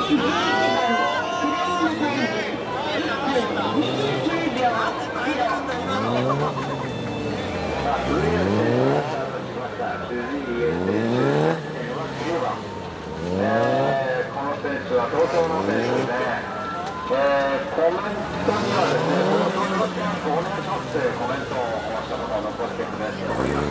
東京の選手ですね。コメントにはですね、このよろしくお願いしますというコメントをしたことを残してくれております。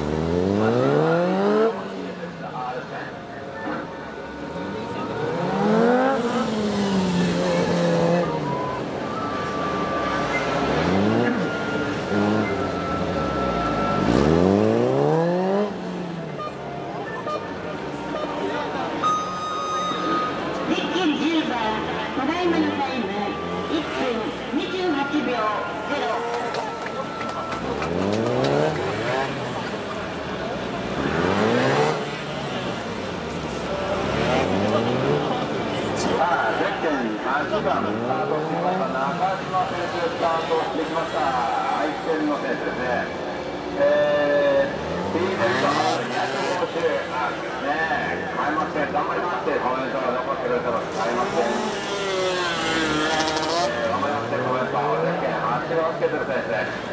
ただいまのタイム1分28秒0。 8番スタートしました中島選手スタートしてきました。愛知県の選手ですね。T ベルト250周ね、買いません、頑張りますってコメントを残してくれたら買いません。頑張りますってコメントを8番つけてる選手です。